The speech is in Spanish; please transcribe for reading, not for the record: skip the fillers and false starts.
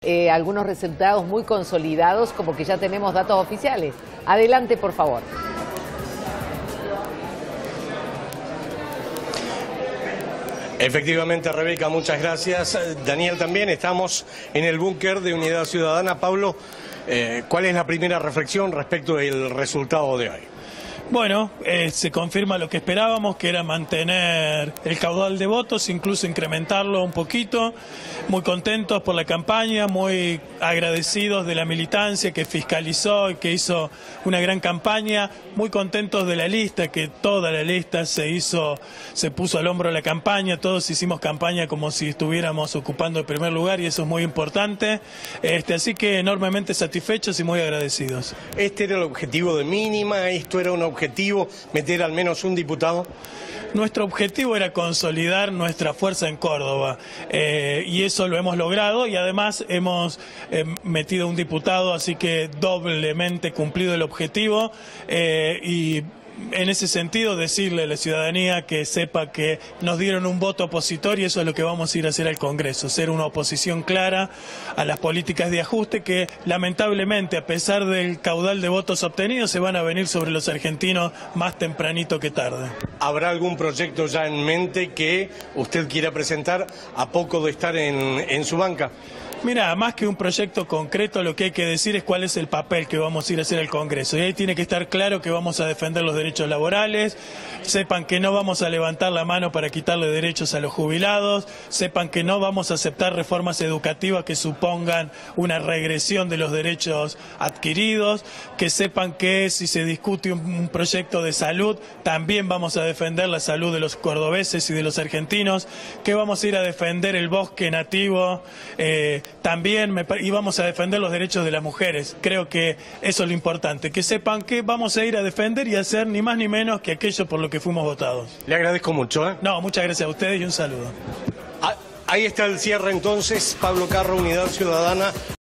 algunos resultados muy consolidados, como que ya tenemos datos oficiales. Adelante, por favor. Efectivamente, Rebeca, muchas gracias. Daniel, también estamos en el búnker de Unidad Ciudadana. Pablo, ¿cuál es la primera reflexión respecto del resultado de hoy? Bueno, se confirma lo que esperábamos, que era mantener el caudal de votos, incluso incrementarlo un poquito. Muy contentos por la campaña, muy agradecidos de la militancia que fiscalizó y que hizo una gran campaña. Muy contentos de la lista, que toda la lista se puso al hombro la campaña. Todos hicimos campaña como si estuviéramos ocupando el primer lugar y eso es muy importante. Así que enormemente satisfechos y muy agradecidos. ¿Este era el objetivo de mínima? ¿Esto era un objetivo, meter al menos un diputado? Nuestro objetivo era consolidar nuestra fuerza en Córdoba y eso lo hemos logrado y además hemos metido un diputado, así que doblemente cumplido el objetivo y en ese sentido decirle a la ciudadanía que sepa que nos dieron un voto opositor y eso es lo que vamos a ir a hacer al Congreso, ser una oposición clara a las políticas de ajuste que lamentablemente a pesar del caudal de votos obtenidos se van a venir sobre los argentinos más tempranito que tarde. ¿Habrá algún proyecto ya en mente que usted quiera presentar a poco de estar en su banca? Mira, más que un proyecto concreto, lo que hay que decir es cuál es el papel que vamos a ir a hacer al Congreso. Y ahí tiene que estar claro que vamos a defender los derechos laborales, sepan que no vamos a levantar la mano para quitarle derechos a los jubilados, sepan que no vamos a aceptar reformas educativas que supongan una regresión de los derechos adquiridos, que sepan que si se discute un proyecto de salud, también vamos a defender la salud de los cordobeses y de los argentinos, que vamos a ir a defender el bosque nativo, también y vamos a defender los derechos de las mujeres. Creo que eso es lo importante, que sepan que vamos a ir a defender y a hacer ni más ni menos que aquello por lo que fuimos votados. Le agradezco mucho. No, muchas gracias a ustedes y un saludo. Ahí está el cierre entonces. Pablo Carro, Unidad Ciudadana.